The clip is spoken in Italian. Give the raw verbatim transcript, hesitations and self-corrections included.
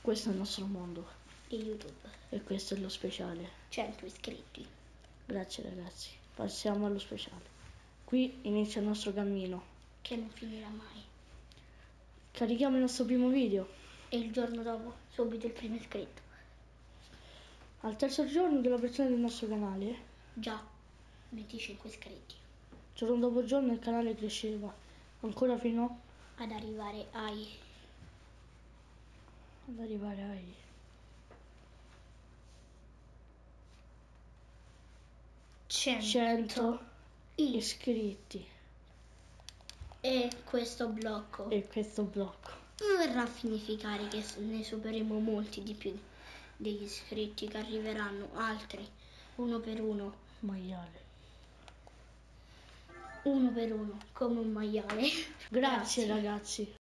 Questo è il nostro mondo. Di YouTube. E questo è lo speciale. cento iscritti. Grazie ragazzi. Passiamo allo speciale. Qui inizia il nostro cammino. Che non finirà mai. Carichiamo il nostro primo video. E il giorno dopo, subito il primo iscritto. Al terzo giorno dell'apertura del nostro canale. Già, venticinque iscritti. Giorno dopo giorno il canale cresceva. Ancora fino ad arrivare ai ad arrivare ai cento iscritti. E questo blocco E questo blocco non verrà a significare che ne supereremo molti di più degli iscritti, che arriveranno altri uno per uno. Maiale. Uno per uno, come un maiale. Grazie, Grazie. ragazzi.